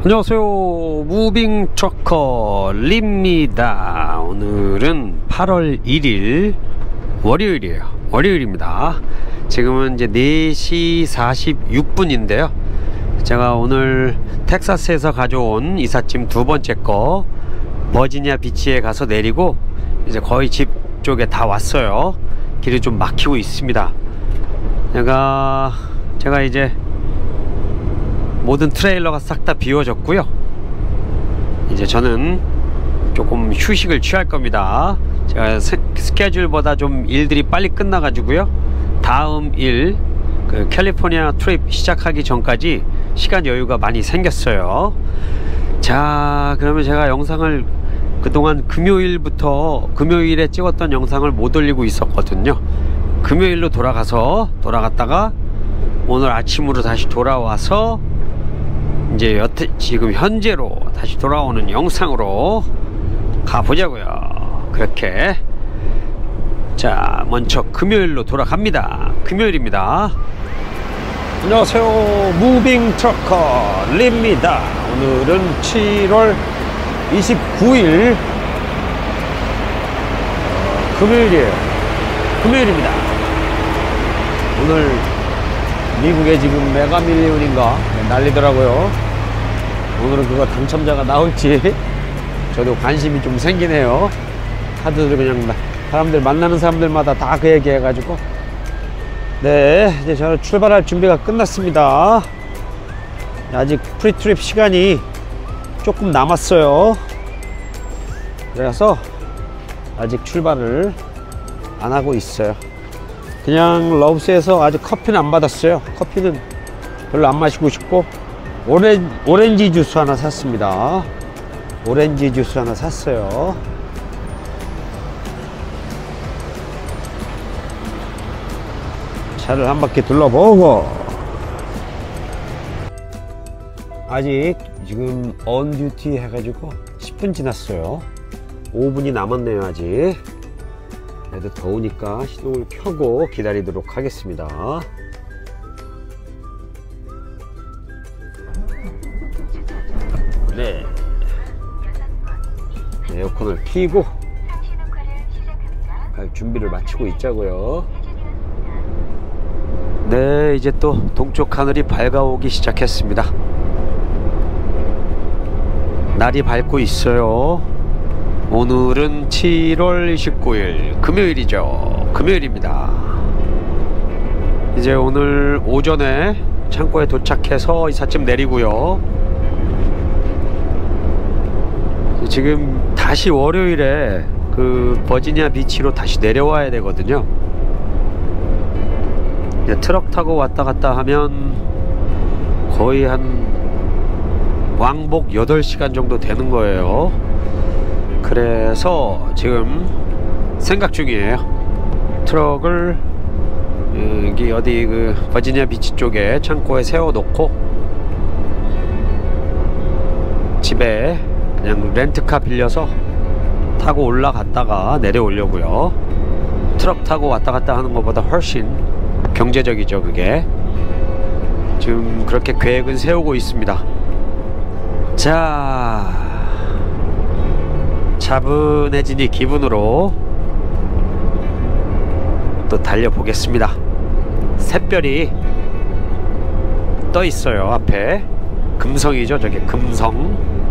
안녕하세요. 무빙 트러커 립니다. 오늘은 8월 1일 월요일이에요. 월요일입니다. 지금은 이제 4시 46분인데요 제가 오늘 텍사스에서 가져온 이삿짐 두 번째 거 버지니아 비치에 가서 내리고 이제 거의 집 쪽에 다 왔어요. 길이 좀 막히고 있습니다. 제가 이제 모든 트레일러가 싹 다 비워졌고요. 이제 저는 조금 휴식을 취할 겁니다. 제가 스케줄보다 좀 일들이 빨리 끝나 가지고요, 다음 일 그 캘리포니아 트립 시작하기 전까지 시간 여유가 많이 생겼어요. 자, 그러면 제가 영상을 그동안 금요일에 찍었던 영상을 못 올리고 있었거든요. 금요일로 돌아갔다가 오늘 아침으로 다시 돌아와서 이제 지금 현재로 다시 돌아오는 영상으로 가보자고요. 그렇게. 자, 먼저 금요일로 돌아갑니다. 금요일입니다. 안녕하세요. 무빙 트러커 립니다. 오늘은 7월 29일 금요일입니다. 오늘 미국에 지금 메가밀리언인가 난리더라고요. 오늘은 그거 당첨자가 나올지 저도 관심이 좀 생기네요. 카드를 그냥 만나는 사람들마다 다 그 얘기 해가지고. 네, 이제 저는 출발할 준비가 끝났습니다. 아직 프리트립 시간이 조금 남았어요. 그래서 아직 출발을 안 하고 있어요. 그냥 러브스에서 아직 커피는 안 받았어요. 커피는 별로 안 마시고 싶고 오렌지 주스 하나 샀습니다. 오렌지 주스 하나 샀어요. 차를 한 바퀴 둘러보고. 아직 지금 언듀티 해가지고 10분 지났어요. 5분이 남았네요. 아직. 그래도 더우니까 시동을 켜고 기다리도록 하겠습니다. 네, 에어컨을 켜고 갈 준비를 마치고 있자고요. 네, 이제 또 동쪽 하늘이 밝아오기 시작했습니다. 날이 밝고 있어요. 오늘은 7월 29일 금요일이죠. 금요일입니다. 이제 오늘 오전에 창고에 도착해서 이삿짐 내리고요. 지금 다시 월요일에 그 버지니아 비치로 다시 내려와야 되거든요. 트럭 타고 왔다 갔다 하면 거의 한 왕복 8시간 정도 되는 거예요. 그래서 지금 생각 중이에요. 트럭을 여기 어디 그 버지니아 비치 쪽에 창고에 세워 놓고 집에 그냥 렌트카 빌려서 타고 올라갔다가 내려오려고요. 트럭 타고 왔다 갔다 하는 것보다 훨씬 경제적이죠. 그게 지금 그렇게 계획은 세우고 있습니다. 자, 차분해지니 기분으로 또 달려보겠습니다. 샛별이 떠 있어요. 앞에 금성이죠. 저게 금성.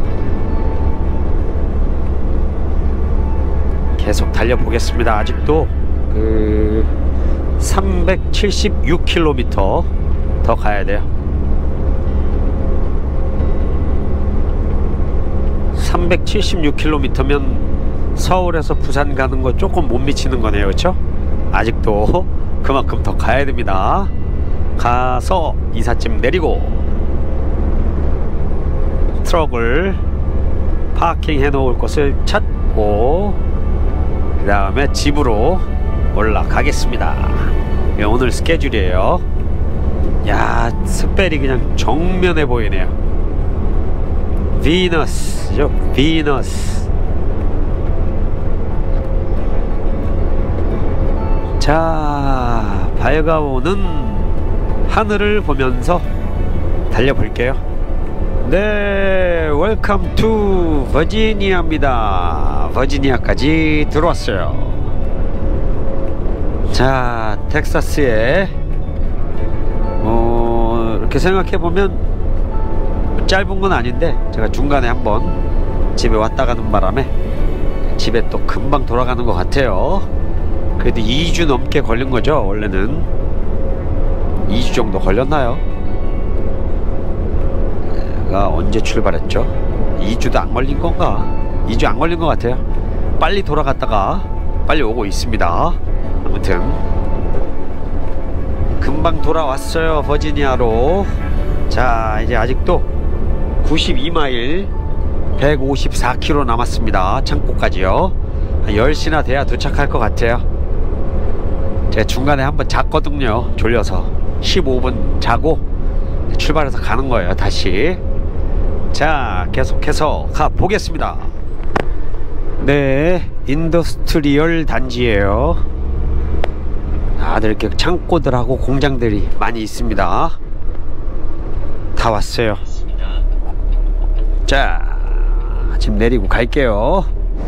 계속 달려보겠습니다. 아직도 그 376km 더 가야 돼요. 376km면 서울에서 부산 가는 거 조금 못 미치는 거네요. 그렇죠? 아직도 그만큼 더 가야 됩니다. 가서 이삿짐 내리고 트럭을 파킹해 놓을 곳을 찾고 그 다음에 집으로 올라가겠습니다. 네, 오늘 스케줄이에요. 야, 샛별이 그냥 정면에 보이네요. 비너스죠. 비너스. 자, 밝아오는 하늘을 보면서 달려볼게요. 네, 웰컴 투 버지니아입니다. 버지니아까지 들어왔어요. 자, 텍사스에 이렇게 생각해보면 짧은 건 아닌데 제가 중간에 한번 집에 왔다 가는 바람에 집에 또 금방 돌아가는 것 같아요. 그래도 2주 넘게 걸린 거죠. 원래는 2주 정도 걸렸나요? 내가 언제 출발했죠? 2주도 안 걸린 건가? 2주 안 걸린 것 같아요. 빨리 돌아갔다가 빨리 오고 있습니다. 아무튼 금방 돌아왔어요. 버지니아로. 자, 이제 아직도 92마일 154km 남았습니다. 창고까지요. 한 10시나 돼야 도착할 것 같아요. 제가 중간에 한번 잤거든요. 졸려서 15분 자고 출발해서 가는 거예요. 다시. 자, 계속해서 가보겠습니다. 네, 인더스트리얼 단지예요. 다들 이렇게 창고들하고 공장들이 많이 있습니다. 다 왔어요. 자, 집 내리고 갈게요.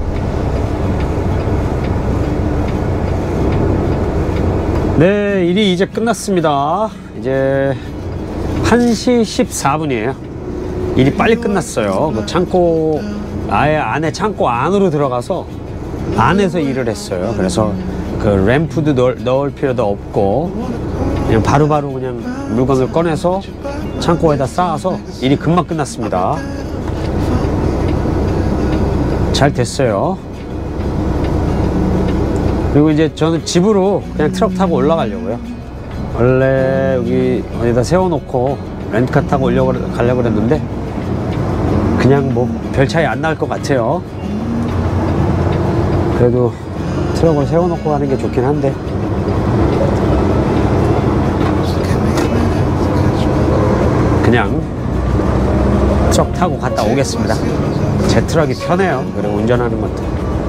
네, 일이 이제 끝났습니다. 이제 1시 14분이에요 일이 빨리 끝났어요. 그 창고 아예 안에 창고 안으로 들어가서 안에서 일을 했어요. 그래서 그 램프도 넣을 필요도 없고 그냥 바로바로 그냥 물건을 꺼내서 창고에다 쌓아서 일이 금방 끝났습니다. 잘 됐어요. 그리고 이제 저는 집으로 그냥 트럭 타고 올라가려고요. 원래 여기 어디다 세워놓고 렌트카 타고 가려고 그랬는데 그냥 뭐 별 차이 안 날 것 같아요. 그래도 트럭을 세워놓고 가는 게 좋긴 한데 그냥 트럭 타고 갔다 오겠습니다. 제 트럭이 편해요. 그리고 운전하는 것도.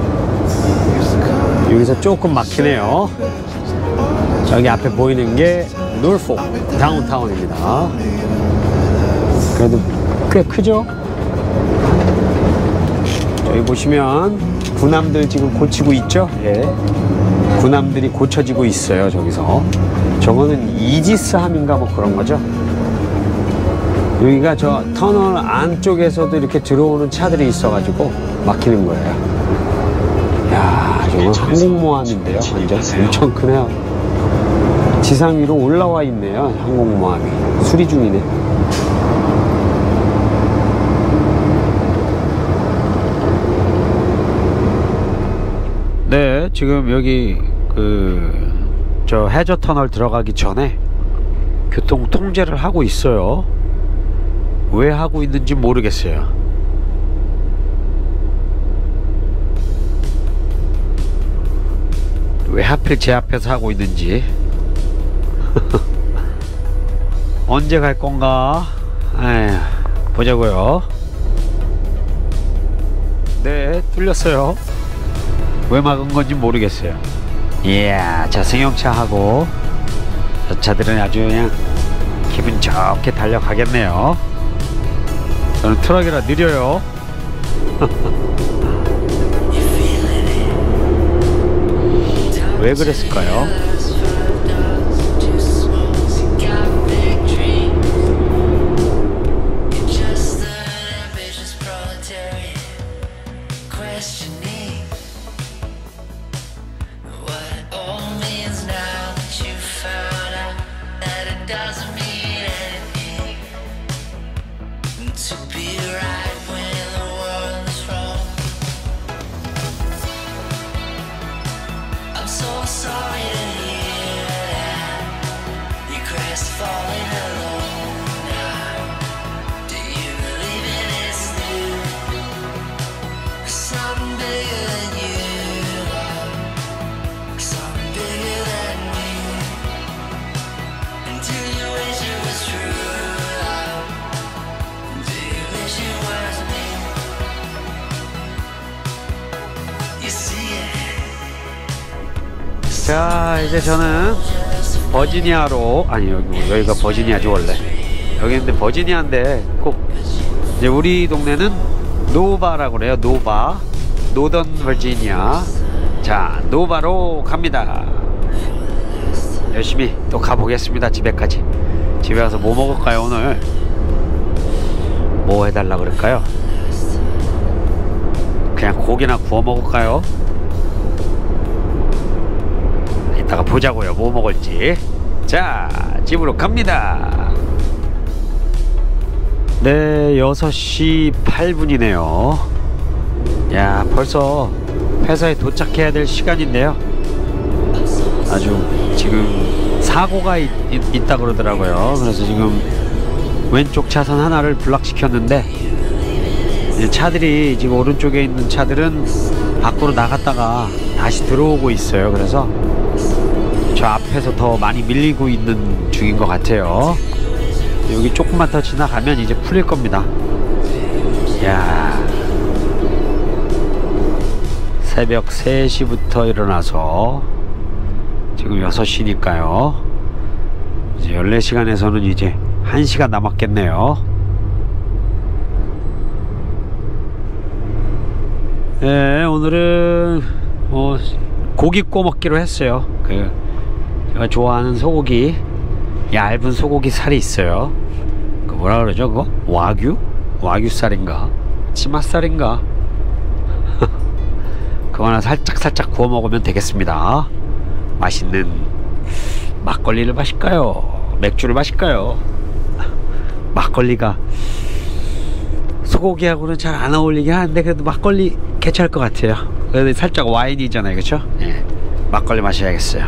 여기서 조금 막히네요. 저기 앞에 보이는 게 놀포 다운타운입니다. 그래도 꽤 크죠? 여기 보시면 군함들 지금 고치고 있죠? 예. 군함들이 고쳐지고 있어요. 저기서. 저거는 이지스함인가 뭐 그런 거죠. 여기가 저 터널 안쪽에서도 이렇게 들어오는 차들이 있어가지고 막히는 거예요. 이야, 저건 항공모함인데요. 완전 엄청 크네요. 지상 위로 올라와 있네요. 항공모함이. 수리 중이네. 네, 지금 여기 저 해저 터널 들어가기 전에 교통 통제를 하고 있어요. 왜 하고 있는지 모르겠어요. 왜 하필 제 앞에서 하고 있는지. 언제 갈 건가? 에휴, 보자고요. 네, 뚫렸어요. 왜 막은 건지 모르겠어요. 이야, 저 승용차하고 저 차들은 아주 그냥 기분 좋게 달려가겠네요. 저는 트럭이라 느려요. 왜 그랬을까요? 자, 이제 저는 버지니아로, 아니 여기가 버지니아죠 원래. 여기 근데 버지니아인데 꼭 이제 우리 동네는 노바라고 그래요. 노바, 노던 버지니아. 자, 노바로 갑니다. 열심히 또 가보겠습니다. 집에까지. 집에 가서 뭐 먹을까요? 오늘 뭐 해달라 그럴까요? 그냥 고기나 구워 먹을까요? 이따가 보자고요. 뭐 먹을지. 자, 집으로 갑니다. 네, 6시 8분이네요 야, 벌써 회사에 도착해야 될 시간인데요. 아주 지금 사고가 있다 그러더라고요. 그래서 지금 왼쪽 차선 하나를 블락시켰는데, 이제 차들이 지금 오른쪽에 있는 차들은 밖으로 나갔다가 다시 들어오고 있어요. 그래서 저 앞에서 더 많이 밀리고 있는 중인 것 같아요. 여기 조금만 더 지나가면 이제 풀릴 겁니다. 야, 새벽 3시부터 일어나서 지금 6시니까요 이제 14시간에서는 이제 1시간 남았겠네요. 네, 오늘은 고기 구워 먹기로 했어요. 제가 좋아하는 소고기, 얇은 소고기 살이 있어요. 그 뭐라 그러죠 그거? 와규? 와규살인가? 치맛살인가? 그거 하나 살짝 구워 먹으면 되겠습니다. 맛있는 막걸리를 마실까요? 맥주를 마실까요? 막걸리가 소고기하고는 잘 안 어울리긴 하는데 그래도 막걸리 괜찮을 것 같아요. 그래도 살짝 와인이잖아요, 그쵸? 예, 막걸리 마셔야겠어요.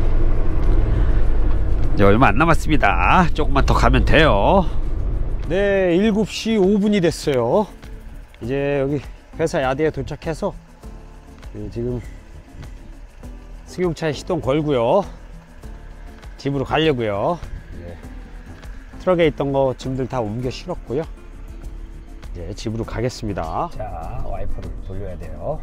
이제 얼마 안 남았습니다. 조금만 더 가면 돼요. 네, 7시 5분이 됐어요. 이제 여기 회사 야드에 도착해서 지금 승용차에 시동 걸고요, 집으로 가려고요. 네. 트럭에 있던 거 짐들 다 옮겨 실었고요. 이제 집으로 가겠습니다. 자, 와이퍼를 돌려야 돼요.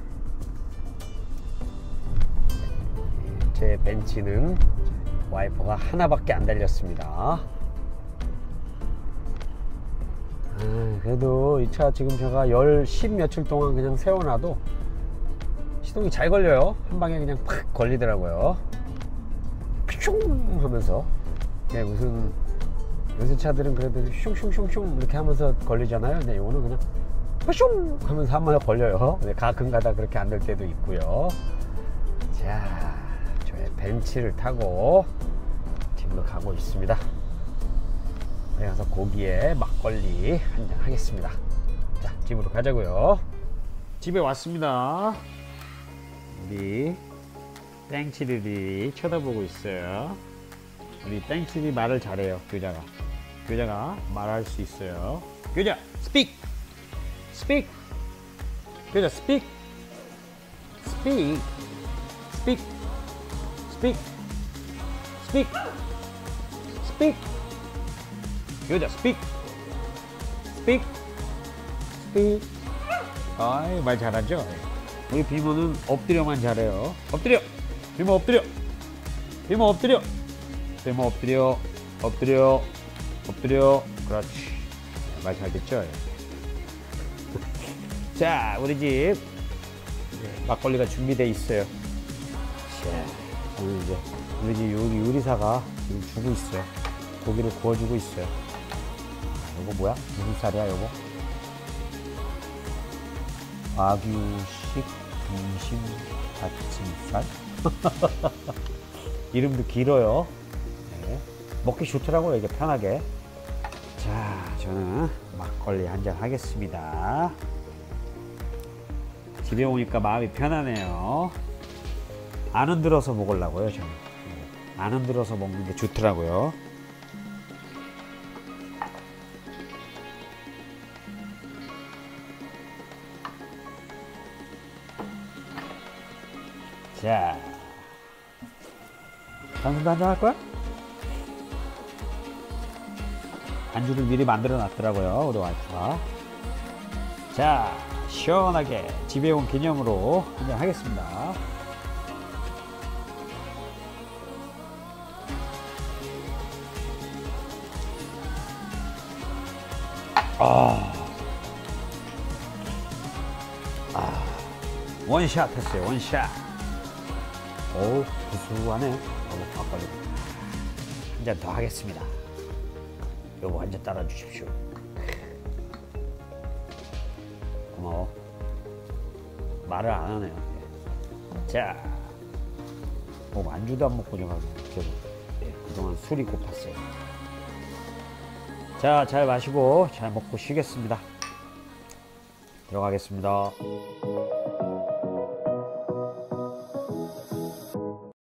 제 벤츠는 와이퍼가 하나밖에 안 달렸습니다. 그래도 이 차 지금 제가 10 며칠 동안 그냥 세워놔도 시동이 잘 걸려요. 한 방에 그냥 팍 걸리더라고요. 슝 하면서. 네, 무슨 요새 차들은 그래도 슝슝슝슝 이렇게 하면서 걸리잖아요. 근데 이거는 그냥 슝 하면서 한 번에 걸려요. 근데 가끔가다 그렇게 안 될 때도 있고요. 자, 저의 벤츠를 타고 집으로 가고 있습니다. 그래서 고기에 막걸리 한잔 하겠습니다. 자, 집으로 가자고요. 집에 왔습니다. 우리 땡치들이 쳐다보고 있어요. 우리 땡치들이 말을 잘해요. 교자가 말할 수 있어요. 교자, 스픽! 스픽! 교자, 스픽! 스픽! 스픽! 스픽! 스픽! 스픽! 교자, 스픽! 스픽! 스픽! 아이, 말 잘하죠? 우리 비모는 엎드려만 잘해요. 엎드려! 비모 엎드려! 비모 엎드려! 비모 엎드려! 엎드려! 엎드려! 그렇지. 말 잘 듣죠? 자, 우리 집 막걸리가 준비되어 있어요. 자, 오늘 이제 우리 집 요리사가 지금 주고 있어요. 고기를 구워주고 있어요. 요거 뭐야? 무슨 쌀이야 요거? 와규식 등심 다침살. 이름도 길어요. 네. 먹기 좋더라고요, 이게 편하게. 자, 저는 막걸리 한잔 하겠습니다. 집에 오니까 마음이 편하네요. 안 흔들어서 먹으려고요, 저는. 안 흔들어서 먹는 게 좋더라고요. 자, 당신도 한잔 할 거야? 안주를 미리 만들어 놨더라고요, 우리 와이프가. 자, 시원하게 집에 온 기념으로 한잔 하겠습니다. 아, 원샷 했어요. 원샷. 오, 구수하네. 막걸리. 한 잔 더 하겠습니다. 요거 한 잔 따라 주십시오. 고마워. 말을 안 하네요. 자, 뭐 안주도 안 먹고 좀 하고 그동안 술이 고팠어요. 자, 잘 마시고 잘 먹고 쉬겠습니다. 들어가겠습니다.